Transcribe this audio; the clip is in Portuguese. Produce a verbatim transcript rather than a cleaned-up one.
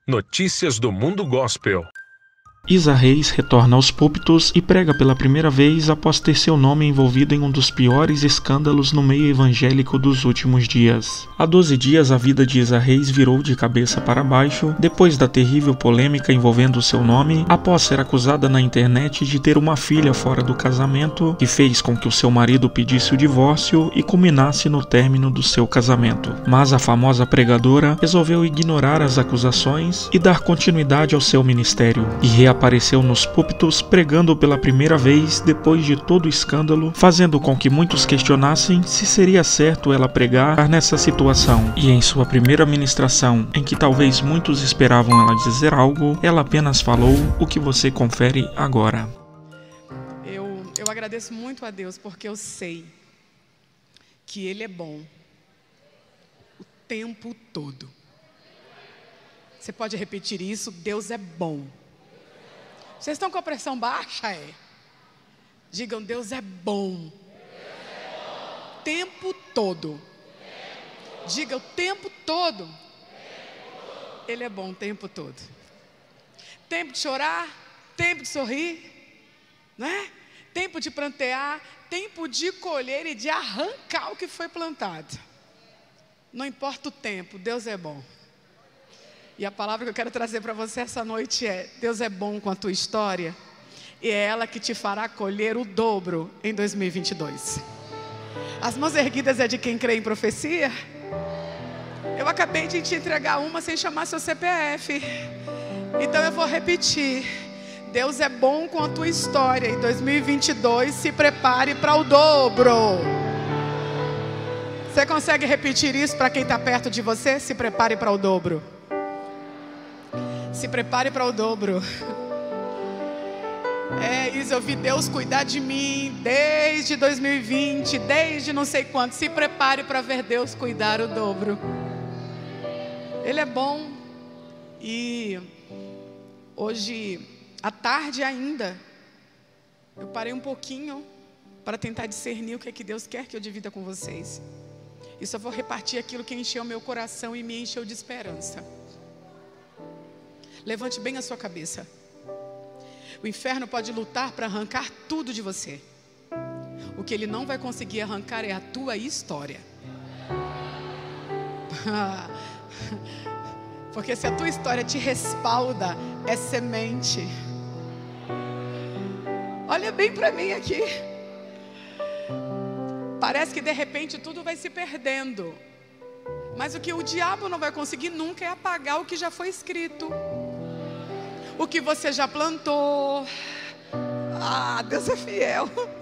Notícias do Mundo Gospel. Isa Reis retorna aos púlpitos e prega pela primeira vez após ter seu nome envolvido em um dos piores escândalos no meio evangélico dos últimos dias. Há doze dias a vida de Isa Reis virou de cabeça para baixo depois da terrível polêmica envolvendo seu nome, após ser acusada na internet de ter uma filha fora do casamento, que fez com que o seu marido pedisse o divórcio e culminasse no término do seu casamento. Mas a famosa pregadora resolveu ignorar as acusações e dar continuidade ao seu ministério, e apareceu nos púlpitos pregando pela primeira vez depois de todo o escândalo, fazendo com que muitos questionassem se seria certo ela pregar nessa situação. E em sua primeira ministração, em que talvez muitos esperavam ela dizer algo, ela apenas falou o que você confere agora. Eu, eu agradeço muito a Deus porque eu sei que Ele é bom o tempo todo. Você pode repetir isso? Deus é bom. Vocês estão com a pressão baixa? É. Digam, Deus é bom. Deus é bom. Tempo todo. Tempo. Diga, o tempo todo. Tempo todo. Ele é bom o tempo todo. Tempo de chorar, tempo de sorrir, né? Tempo de plantear, tempo de colher e de arrancar o que foi plantado. Não importa o tempo, Deus é bom. E a palavra que eu quero trazer para você essa noite é: Deus é bom com a tua história, e é ela que te fará colher o dobro em dois mil e vinte e dois. As mãos erguidas é de quem crê em profecia? Eu acabei de te entregar uma sem chamar seu C P F, então eu vou repetir: Deus é bom com a tua história, em dois mil e vinte e dois, se prepare para o dobro. Você consegue repetir isso para quem está perto de você? Se prepare para o dobro. Se prepare para o dobro. É isso, eu vi Deus cuidar de mim desde dois mil e vinte, desde não sei quanto. Se prepare para ver Deus cuidar o dobro. Ele é bom. E hoje, à tarde ainda, eu parei um pouquinho para tentar discernir o que é que Deus quer que eu divida com vocês. E só vou repartir aquilo que encheu meu coração e me encheu de esperança. Levante bem a sua cabeça. O inferno pode lutar para arrancar tudo de você. O que ele não vai conseguir arrancar é a tua história. Porque se a tua história te respalda, é semente. Olha bem para mim aqui. Parece que de repente tudo vai se perdendo. Mas o que o diabo não vai conseguir nunca é apagar o que já foi escrito, o que você já plantou. Ah, Deus é fiel.